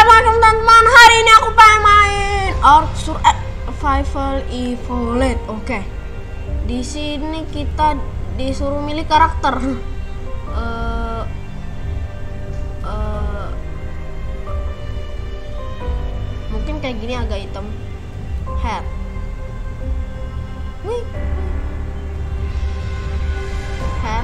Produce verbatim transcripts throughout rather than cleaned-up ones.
Assalamualaikum teman-teman. Hari ini aku pengen main Ark Survival Evolved. Oke. Di sini kita disuruh milih karakter. Uh, uh, mungkin kayak gini agak hitam. Head. Wih. Head.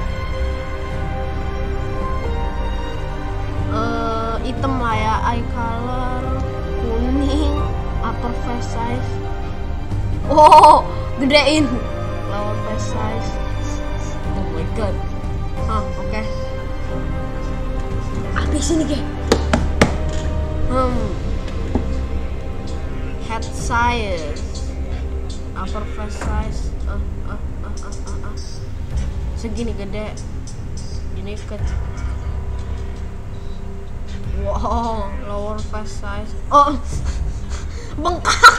Uh, hitam lah ya, eye color kuning, upper face size. Oh, gedein. Lower face size. Oh my god. Hah, oke. Okay. Habis ini ke. Hmm. Head size, upper face size. Uh, uh, uh, uh, uh, uh. Segini gede. Ini kecil. Wow, lower face size. Oh, bengkak.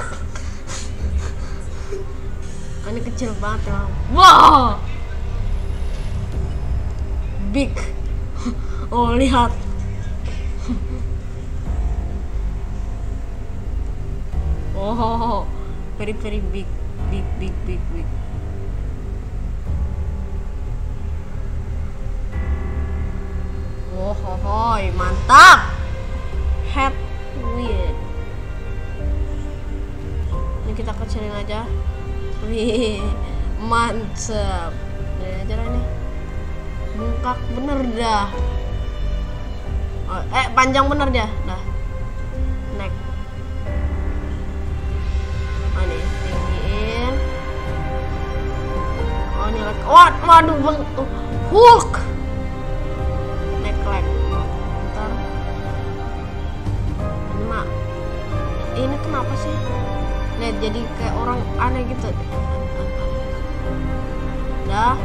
Ini kecil banget ya. Wow, big. Oh, lihat. Oh, very very big, big big big big. Oh, hohoi, mantap. Head weird. Ini kita kecilin aja. Wih, mantap. Ini aja ini. Bengkak bener dah. Oh, eh, panjang bener dah. Dah. Neck. Oh, ini tinggiin. Oh, ini lagi. Oh, waduh, beng. Oh, Hulk. Ntar ini mak, ini kenapa sih? Lihat jadi kayak orang aneh gitu. Dah,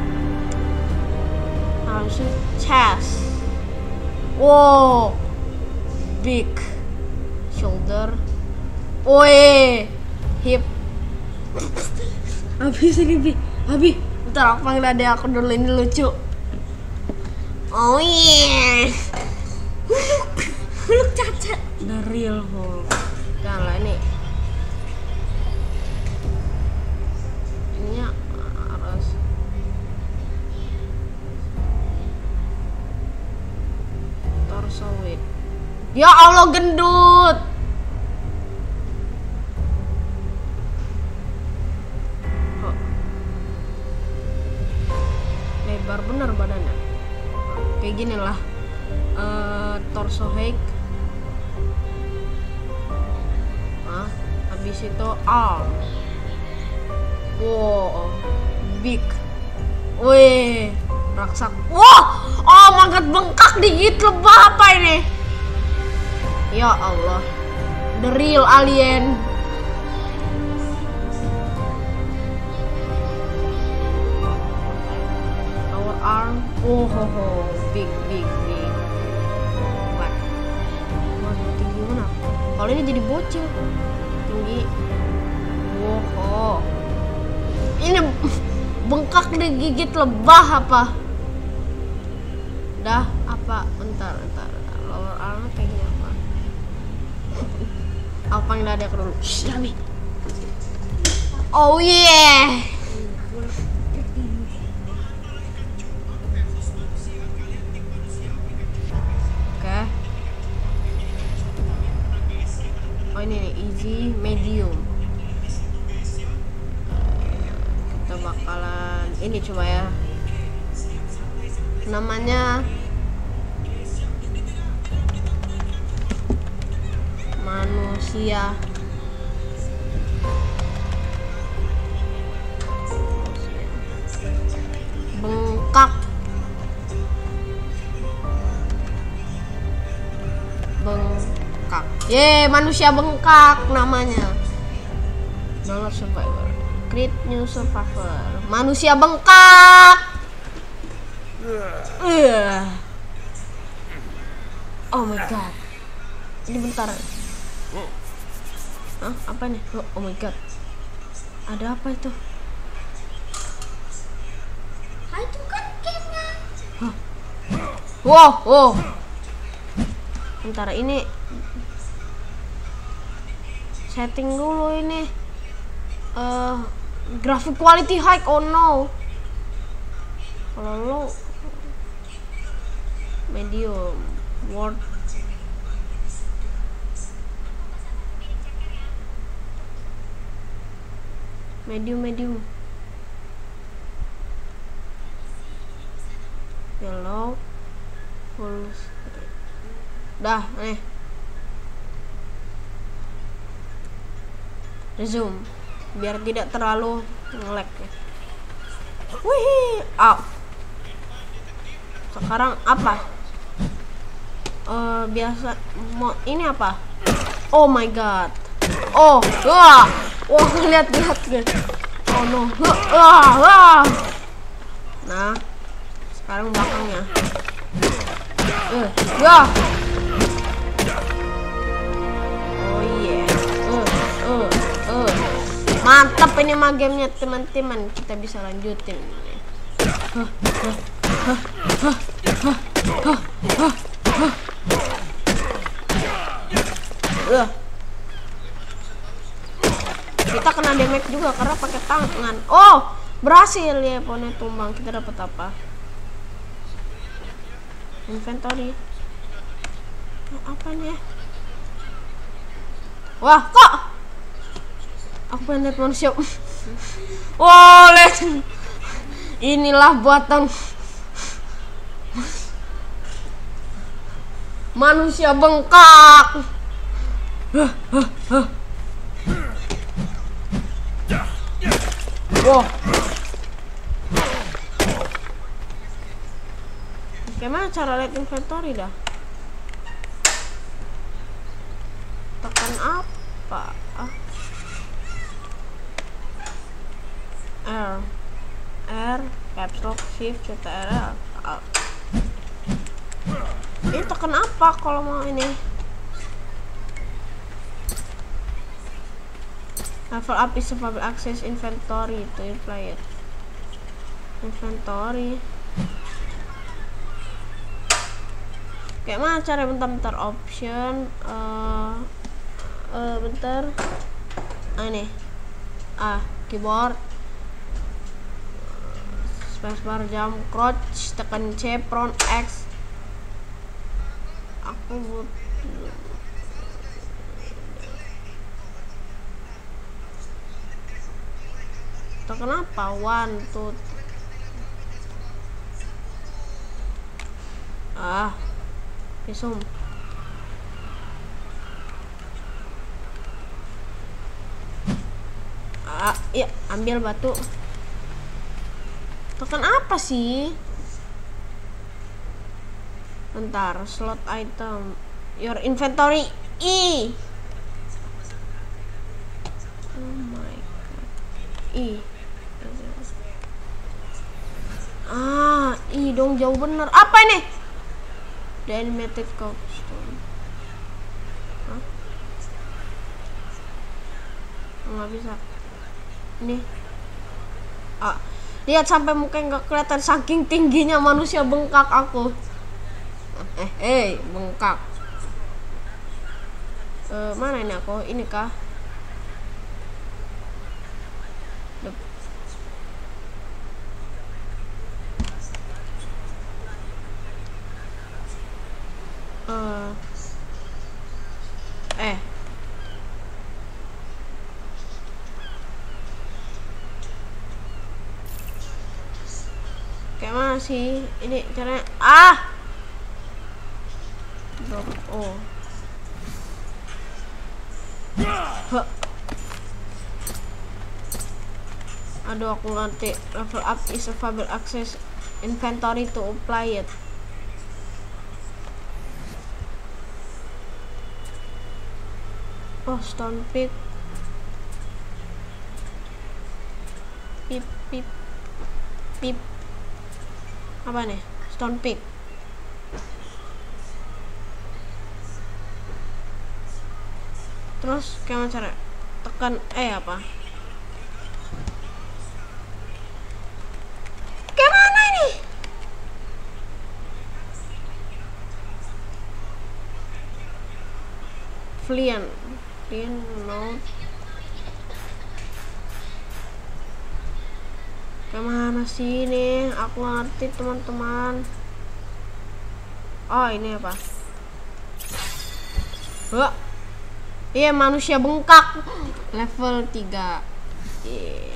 harus chest. Wow, big shoulder. Woi, hip. Habis ini bi, habis. Ntar aku panggil adek aku dulu, ini lucu. Oh yeah, Hulk, Hulk cacat. The real Hulk. Jangan lah ini. Ini harus. Torso weight. Ya Allah, gendut. Oh. Lebar bener badannya. Kayak gini lah, uh, torso height. Nah, habis itu arm. Wow, big. Wih, raksak. Wow, oh mangkat bengkak dikit lebah apa ini? Ya Allah, the real alien. Our arm. Oh ho ho. Big, big, big. What? Waduh, tinggi mana? Kalau ini jadi bocil. Tinggi. Wow. Ini bengkak digigit lebah apa? Dah, apa? Bentar, bentar. Lower arm kayak gini apa? Aku panggil adek dulu. Shh, Yami. Oh yeah. Ini nih, easy, medium. Kita bakalan ini coba ya. Namanya manusia. Bengkak. Bengkak. Ye, manusia bengkak namanya. Download survivor. Create new survivor. Manusia bengkak. Uh. Oh my god. Ini bentar. Hah? Apa nih? Oh, oh my god. Ada apa itu? Itu kan gamenya. Huh. Wow, wow. Bentar, ini setting dulu ini. Uh, graphic quality high. Oh no. Kalau lo medium, word, medium medium, yellow, full. Dah nih. Resume biar tidak terlalu nge-lag ya. Wih, ah. Sekarang apa? Uh, biasa mau ini apa? Oh my god. Oh, wah. Wah, lihat lihat lihat. Oh no. Wah, wah. Nah, sekarang belakangnya. Eh, wah. Oh iya. Yeah. Uh, uh, uh. Mantap ini mah gamenya teman-teman. Kita bisa lanjutin ini. Huh, huh. Huh, huh, huh, huh, huh, huh. Uh. Kita kena damage juga karena pakai tangan. Oh, berhasil ya, pone tumbang. Kita dapat apa? Inventory. Oh, apa nih? Wah, kok aku pengen lihat manusia. Wow, lihat. Inilah buatan manusia bengkak. Wow. Gimana cara lihat inventory dah? Tekan apa? Ah. R, R, caps lock, shift, C T R L. Ah. Ini tekan apa kalau mau ini? Level up is available access inventory to your player. Inventory. Kayak mana cara bentar-bentar option? Uh, uh, bentar. Ah, ini. Ah, keyboard. Spacebar, jump, crouch, tekan C, prone X. Aku butuh. Tekan apa? One, two. Ah, pisum. Ah, iya, ambil batu. Tekan apa sih? Bentar, slot item, your inventory E. Oh my god, E. Ah, I dong, jauh bener. Apa ini? The animated cobblestone. Hah? Nggak bisa. Ini. Ah, lihat sampai mukanya nggak kelihatan saking tingginya manusia bengkak aku. Eh, eh, bengkak. Eh, mana ini aku? Ini kah? Uh, eh kayak mana sih ini caranya? Ah, drop. Oh, huh. Aduh, aku ngerti. Level up is available access inventory to apply it. Oh, stone pick. Pip pip pip. Apa nih? Stone pick. Terus kayak cara tekan eh apa? Kayak mana ini? Flian. Clean note. Kemana sih ini? Aku ngerti teman-teman. Oh ini apa? Wah, iya manusia bengkak level tiga. Yeah.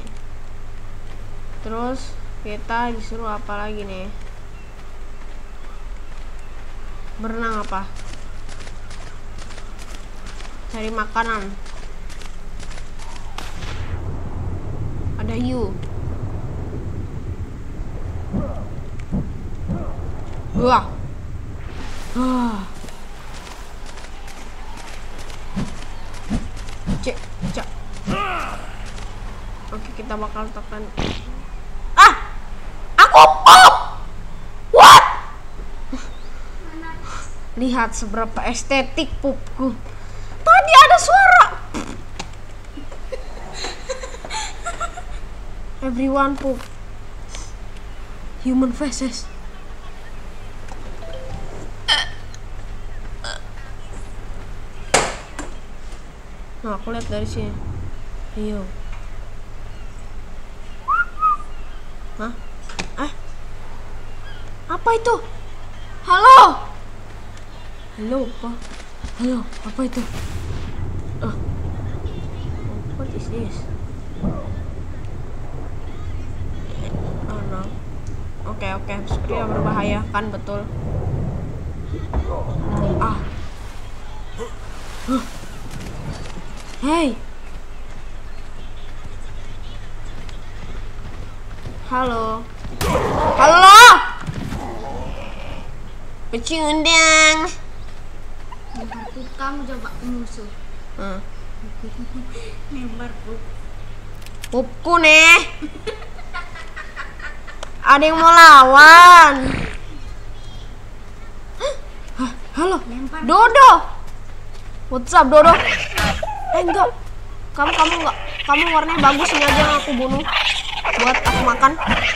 Terus kita disuruh apa lagi nih? Berenang apa? Cari makanan. Ada hiu. Wah. Ah. Cek, cek. Oke, kita bakal tekan. Ah! Aku pop. What? Lihat seberapa estetik pupku. Tadi ada suara. Everyone poop. Human faces. Nah, aku lihat dari sini. Iyo. Hah? Eh? Apa itu? Halo? Halo, apa? Halo, apa itu? Oh. What is this? Oh no. Oke, oke, sepertinya berbahaya kan, betul. Ah. Huh. Hey. Halo. Halo. Pecundang. Kamu coba musuh. Hmm. Nembar pup. Pupku nih. Ada yang mau lawan. Hah, halo. Lempar. Dodo. What's up, Dodo? Eh enggak. Kamu kamu enggak. Kamu warnanya bagus, ini aja yang aku bunuh. Buat aku makan.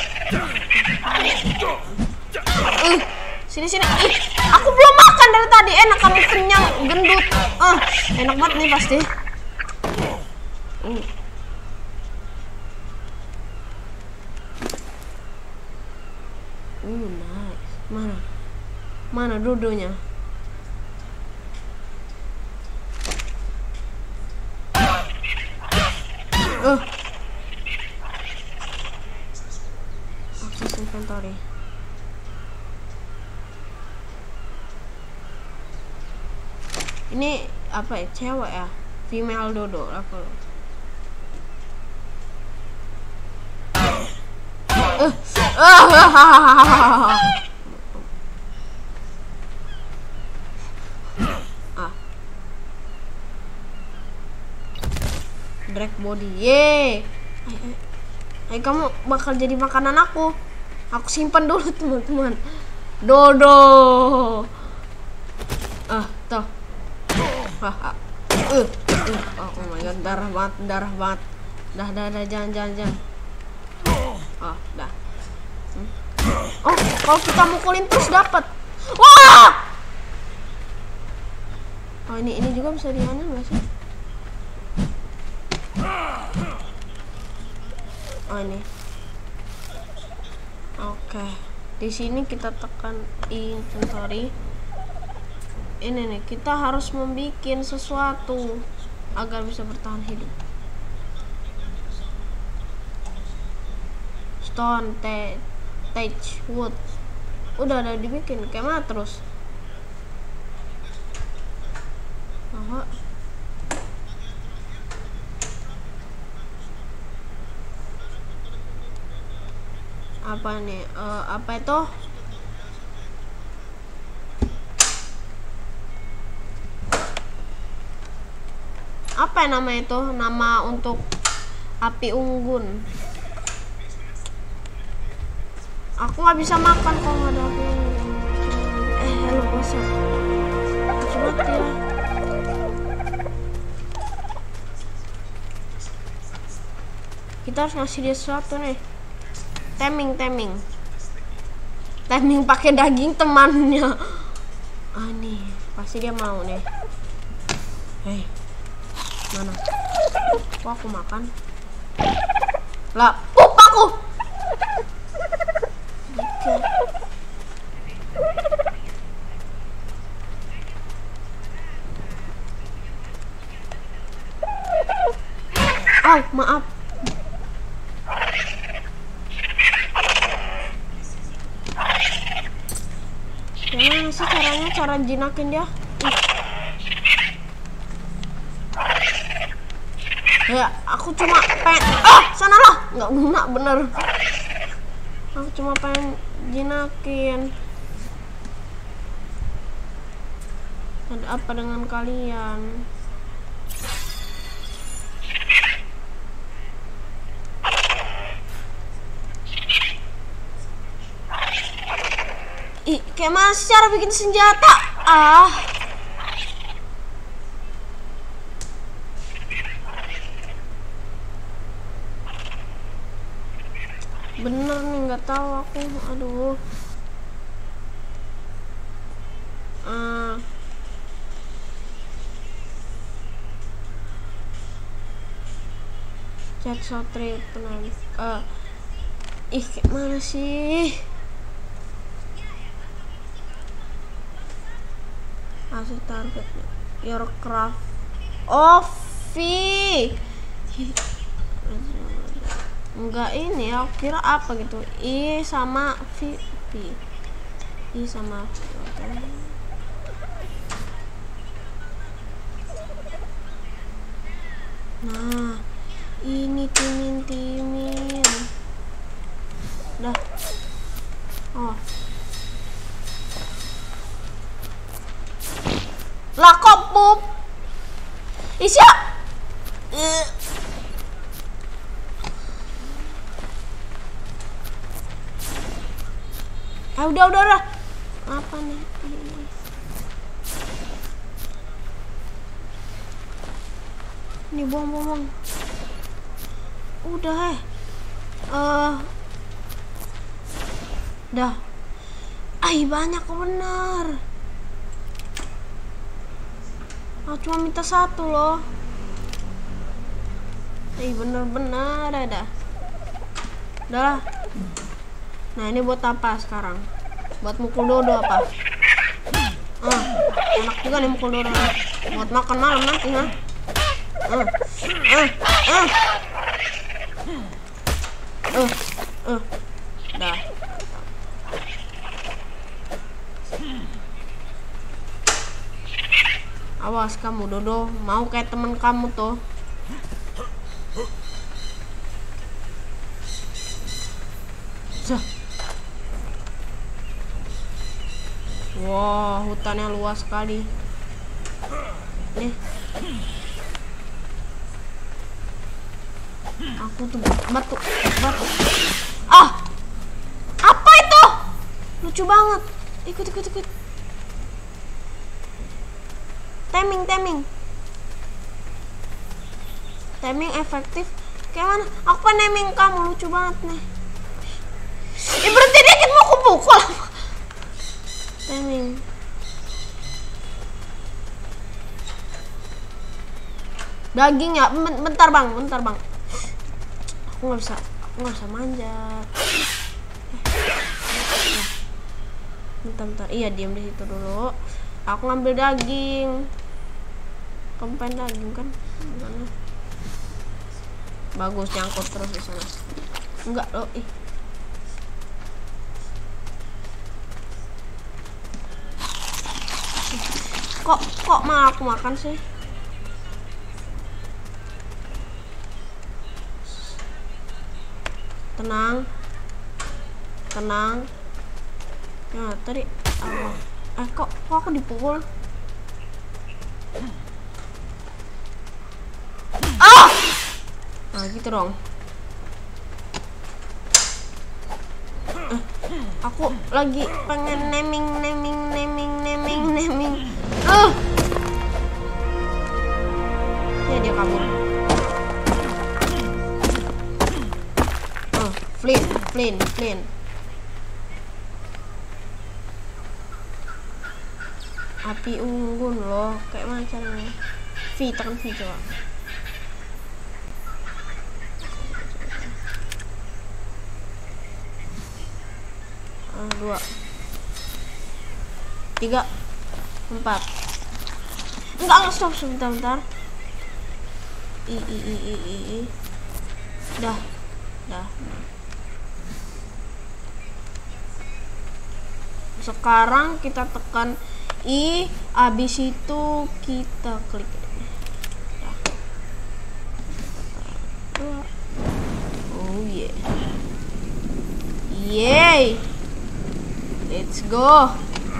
Uh, sini sini. Ih, aku belum makan dari tadi. Enak, kamu kenyang, gendut. Uh, enak banget nih pasti. Uh. Uh, nice. Mana? Mana dodonya? Uh. Access inventory. Ini apa ya? Cewek ya? Female dodo level. Uh. Ah. Drag body. Ye. Ayo, ayo. Ayo, kamu bakal jadi makanan aku. Aku simpan dulu, teman-teman. Dodo. Ah, tuh. Ah, ah. Uh, uh. Oh my god, darah banget, darah banget. Dah, dah, dah, jangan, jangan, jangan. Oh, dah. Hmm. Oh, kalau kita mukulin terus dapat. Wah! Oh, ini ini juga bisa dianu nggak sih? Oh, ini. Oke. Di sini kita tekan inventory. Ini nih, kita harus membuat sesuatu agar bisa bertahan hidup. Stone, thatch, wood. Udah ada dibikin, kayak mana terus? Aha. Apa nih? Uh, apa itu? Apa nama itu? Nama untuk api unggun. Aku nggak bisa makan kalau nggak ada api unggun. Eh, halo bos. Coba ya. Kita harus ngasih dia sesuatu nih. Taming, taming. Taming pakai daging temannya. Ah nih, pasti dia mau nih. Hei. Mana? Kok aku makan? Lah, pup aku. Oke. Oh, maaf. Gimana sih caranya, cara jinakin dia? Ih. Ya, aku cuma pengen. Ah, sana lah. Nggak guna bener. Aku cuma pengen jinakin. Ada apa dengan kalian? Ih, kayak mana sih cara bikin senjata? Ah. Bener nih, nggak tahu aku. Aduh. Ah. Chat Sotri tenang. Uh. Ih, kayak mana sih? Asli target your craft. Oh, V. Enggak ini, aku kira apa gitu. I sama V. V. I sama V. Okay. Nah, ini timin-timin. Dah. Oh. Lah kok pup? Isya. Uh. Ah, udah udah udah. Apa nih? Ini buang-buang. Udah eh. Uh. Dah. Ay, banyak benar. Aku cuma minta satu loh. Ih, bener-bener ada. Udah lah. Nah, ini buat apa sekarang? Buat mukul dodo apa? Ah, enak juga nih mukul dodo. Buat makan malam nanti, ha? Ah, ah, ah. Uh, uh. Dah. Awas kamu Dodo, mau kayak teman kamu tuh. Zah. Wow, hutannya luas sekali. Nih. Aku tuh batu, batu. Ah, apa itu? Lucu banget. Ikut, ikut, ikut. Timing, timing. Timing efektif. Kayak mana? Aku pengen timing kamu, lucu banget nih. Ih, berhenti dikit, mau aku pukul. Timing. Daging ya, bentar bang, bentar bang. Aku nggak bisa, aku nggak bisa manjat. Bentar, bentar. Iya, diam di situ dulu. Aku ngambil daging. Kamu pengen daging kan? Mana? Bagus, nyangkut terus di sana. Enggak loh, ih. Kok kok malah aku makan sih? Tenang. Tenang. Ya, tadi apa? Eh, kok kok aku dipukul? Ah! Nah, gitu dong. Eh, aku lagi pengen naming, naming, naming, naming, naming. Uh. Ya, dia kabur. Oh, flint, flint, flint. Api unggun loh, kayak mana caranya? V, tekan V coba. uh, dua, tiga, empat. Enggak, enggak, stop, sebentar, bentar. I, i, i, i, i, i. Dah, dah. Sekarang kita tekan I, habis itu kita klik. Dah. Dua. Oh yeah. Yay. Let's go.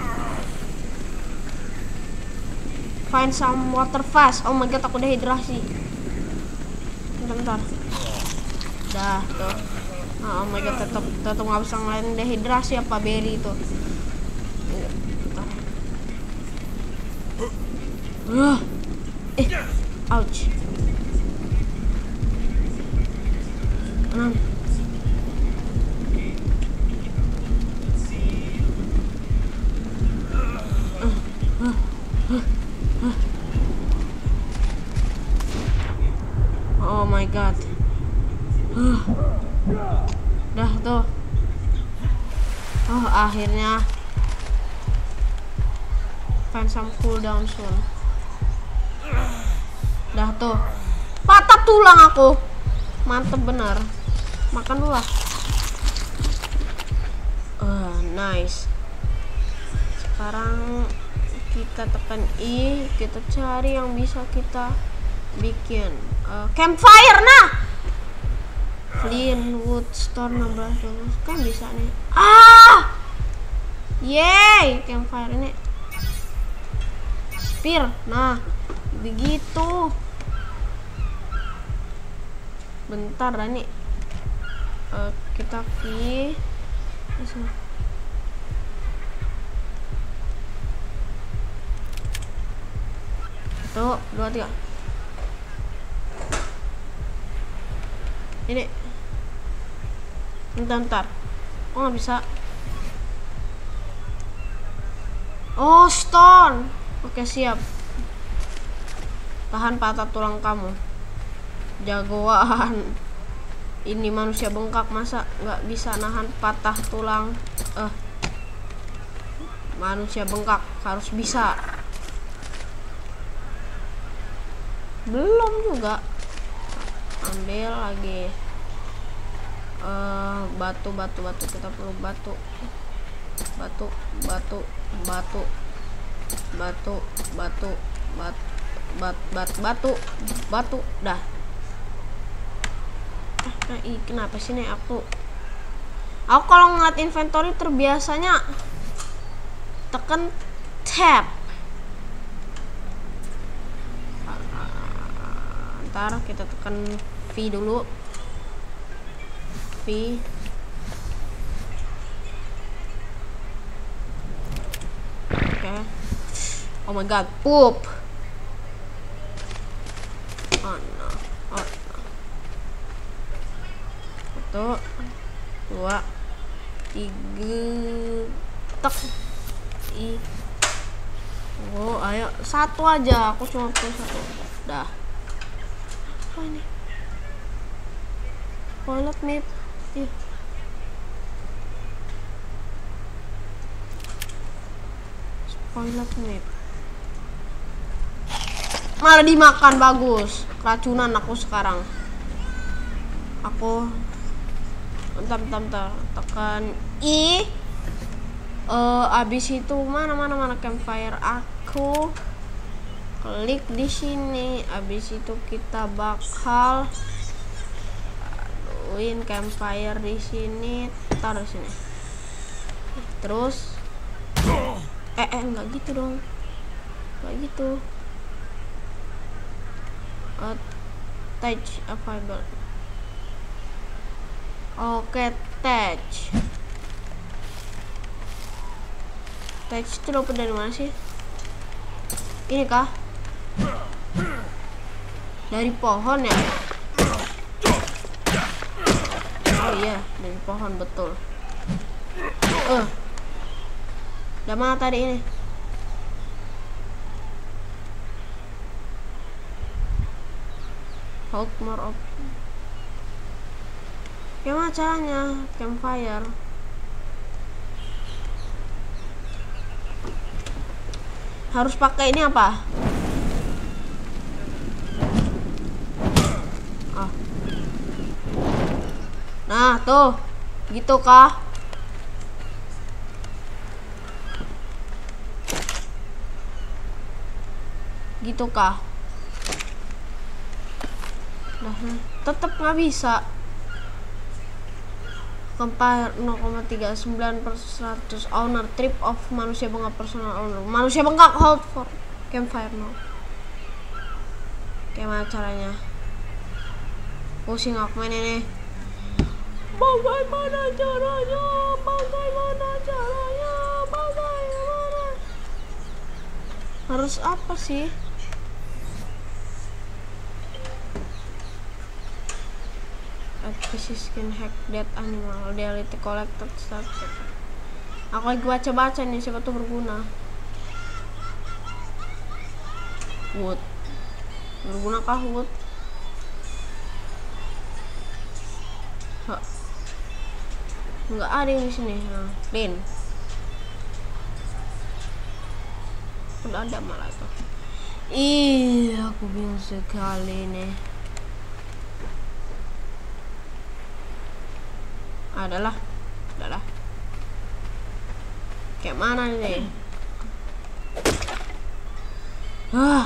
Find some water fast. Oh my god, aku dehidrasi. Bentar, bentar. Dah tuh. Oh my god, tetap tetap nggak bisa ngelain dehidrasi apa berry itu. Uh, eh, ouch. Enam. Oh my god. Uh. Dah tuh. Oh, akhirnya. Find some cooldown soon. Dah tuh. Patah tulang aku. Mantep bener. Makan dulu lah. Uh, nice. Sekarang kita tekan I, kita cari yang bisa kita bikin. Uh, campfire, nah. Flintwood Store enam belas kan bisa nih. Ah! Yeay, campfire ini. Spear. Nah, begitu. Bentar dah nih. Uh, kita key. Tuh, dua, tiga. Ini. Bentar, bentar. Oh, nggak bisa. Oh, stone. Oke, siap. Tahan patah tulang kamu. Jagoan. Ini manusia bengkak, masa nggak bisa nahan patah tulang? Eh, manusia bengkak harus bisa. Belum juga. Ambil lagi. Uh, batu, batu, batu. Kita perlu batu. Batu, batu, batu, batu, batu, bat, bat, bat, batu, batu. Dah. Nah, ih, kenapa sih nih aku? Aku kalau ngeliat inventory terbiasanya tekan tab. Ntar kita tekan V dulu. V. Oke. Okay. Oh my god, poop. Oh no. Oh no. Satu, dua, tiga, tek. I. Oh, ayo satu aja. Aku cuma punya satu. Dah. Apa ini? Toilet map. Ih. Toilet map. Malah dimakan, bagus. Keracunan aku sekarang. Aku bentar, bentar, bentar. Tekan I. Uh, abis itu mana mana mana campfire aku. Klik di sini. Abis itu kita bakal aduin campfire di sini. Taruh sini. Terus eh eh nggak gitu dong. Nggak gitu. Uh, touch available. Oke, touch. Touch itu dapat dari mana sih? Ini kah? Dari pohon ya? Oh iya, dari pohon betul. Eh, uh. Udah mana tadi ini? Hold more of. Gimana caranya? Campfire. Harus pakai ini apa? Ah. Nah, tuh. Gitu kah? Gitu kah? Nah, tetap nggak bisa. Compare nol koma tiga sembilan per seratus. Owner trip of manusia bengkak personal owner. Manusia bengkak hold for campfire no. Gimana caranya? Pusing aku main ini. Bagaimana caranya? Bagaimana caranya? Bagaimana? Harus apa sih? Acquisition hack that animal reality collected start. Aku lagi baca-baca nih, siapa tuh berguna. Wood. Berguna kah wood? Hah. Nggak ada yang di sini. Nah, clean. Udah ada malah tuh. Ih, aku bingung sekali nih. Adalah, adalah. Kayak mana nih? Ah,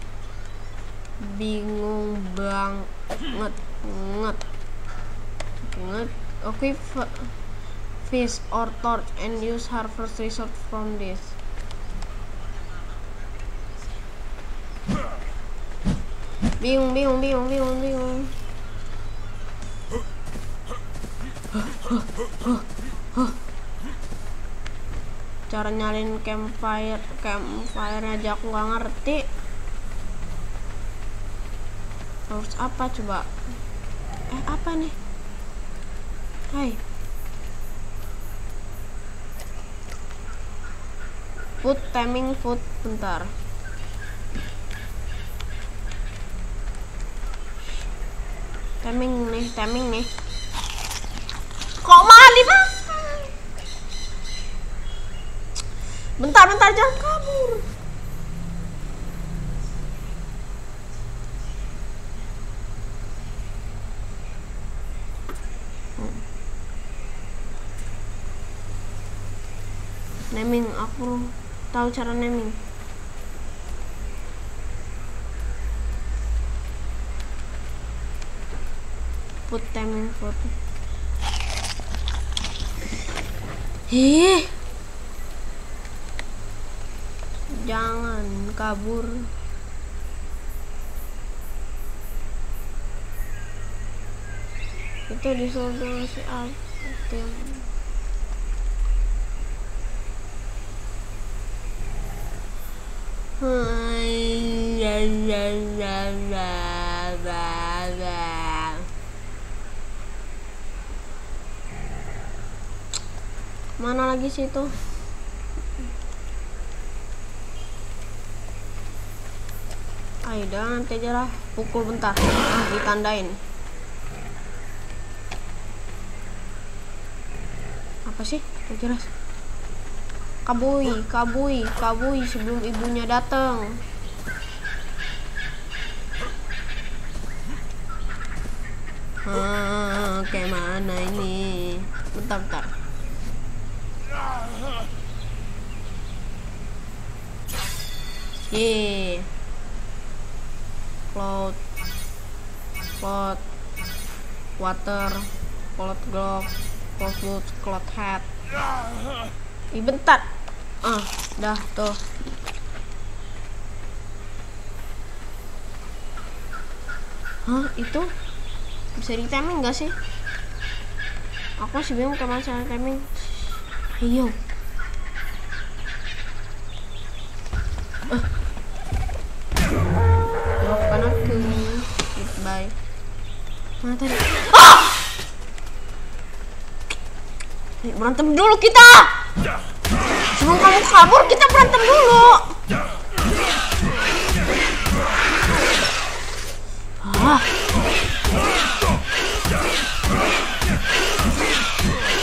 bingung banget, nget, nget. Oke, fish or torch and use harvest resort from this. Bingung, bingung, bingung, bingung, bingung. Cara nyalin campfire campfire aja aku nggak ngerti. Harus apa coba? Eh, apa nih? Hai. Food timing food bentar. Timing nih, timing nih. Kok malah dimakan? Bentar, bentar, jangan kabur. Hmm. Naming, aku tahu cara naming. Put timing foto. Ih, jangan kabur. Itu disuruh si Altim. Mana lagi sih itu? Ayo dah, nanti aja lah. Pukul bentar. Ah, ditandain. Apa sih? Gak jelas. Kabui, kabui, kabui sebelum ibunya datang. Ah, kayak mana ini? Bentar, bentar. Yeay. Cloud, cloud, water, cloud glove, cloud boot, cloud hat. Ih, bentar. Ah, dah tuh. Hah, itu bisa di timing nggak sih? Aku masih bingung kayak masalah timing. Ayo. Maafkan aku. Goodbye. Mana tadi? Ah! Berantem dulu kita. Sebelum kamu kabur, kita berantem dulu. Ah.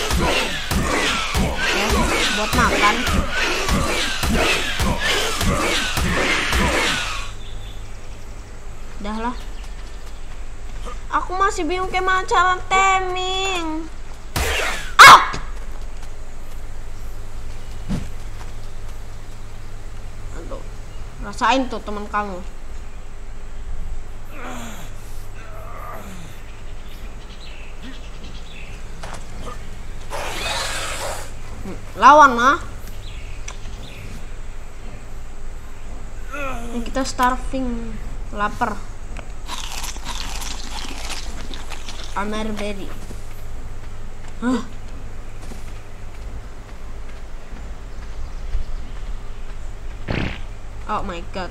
Ya, buat makan. Dah lah. Aku masih bingung gimana cara timing. Ah! Aduh. Rasain tuh teman kamu. Hmm, lawan lah. Ini kita starving, lapar. Amer berry. Hah? Oh my god.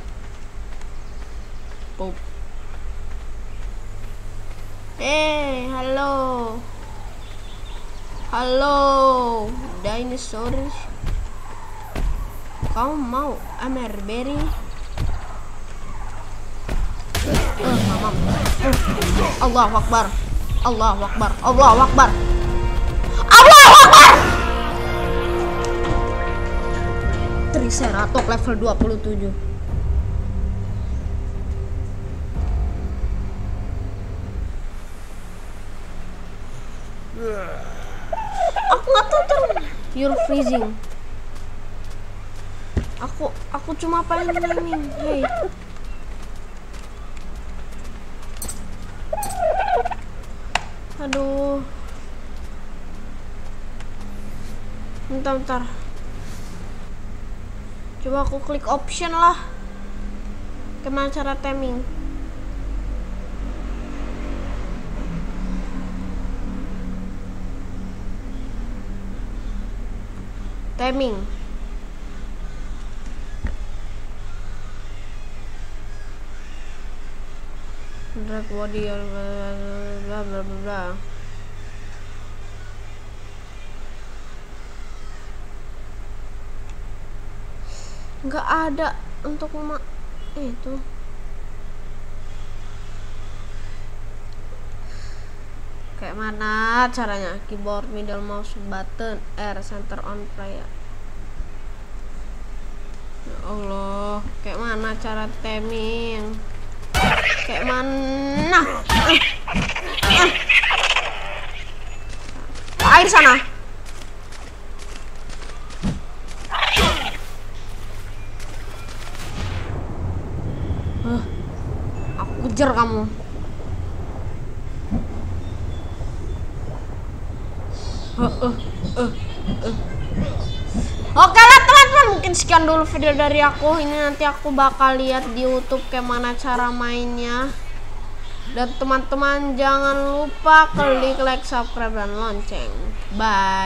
Poop. Hey, halo. Halo, dinosaurus. Kamu mau amer berry? Uh, mamam. Uh. Allahu Akbar. Allahu Akbar. Allahu Akbar. Allahu Akbar. Triceratops level dua puluh tujuh. Aku nggak tahu tuh. You're freezing. Aku aku cuma paling naming. Hey. Aduh. Bentar, bentar. Coba aku klik option lah. Gimana cara timing? Timing. Drag body bla bla bla bla. Nggak ada untuk ma eh, itu. Kayak mana caranya? Keyboard, middle mouse button, R, center on play. Ya Allah, kayak mana cara timing? Kayak mana? Eh, eh. Air sana. Uh, aku kejar kamu. Uh, uh, uh, uh. Oke lah teman-teman, mungkin sekian dulu video dari aku. Ini nanti aku bakal lihat di YouTube gimana cara mainnya. Dan teman-teman jangan lupa klik like, subscribe, dan lonceng. Bye.